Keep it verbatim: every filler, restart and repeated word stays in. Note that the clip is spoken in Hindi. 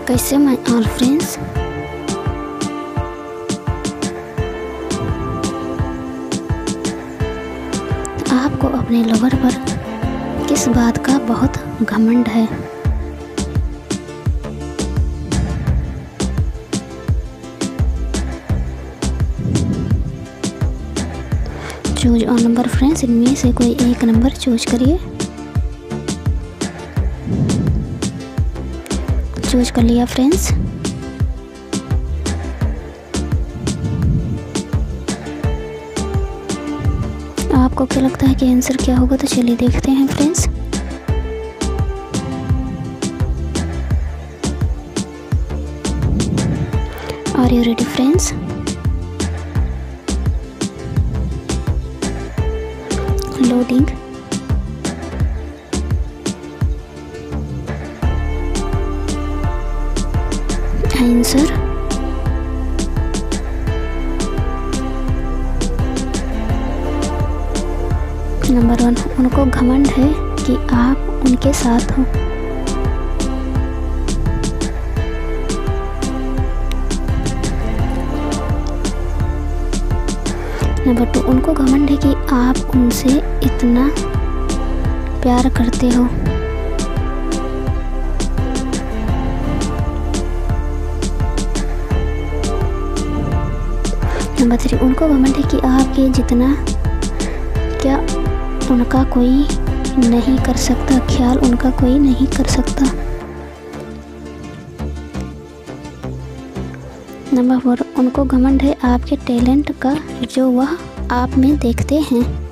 कैसे माय ऑल फ्रेंड्स, आपको अपने लवर पर किस बात का बहुत घमंड है? चूज ऑन नंबर फ्रेंड्स, इनमें से कोई एक नंबर चूज करिए। चूज कर लिया फ्रेंड्स। आपको क्या लगता है कि आंसर क्या होगा? तो चलिए देखते हैं friends. Are you ready friends? Loading. Answer number one, उनको घमंड है कि आप उनके साथ हो। नंबर टू, उनको घमंड है कि आप उनसे इतना प्यार करते हो। नंबर थ्री, उनको घमंड है कि आपके जितना क्या उनका कोई नहीं कर सकता, ख्याल उनका कोई नहीं कर सकता। नंबर फोर, उनको घमंड है आपके टैलेंट का जो वह आप में देखते हैं।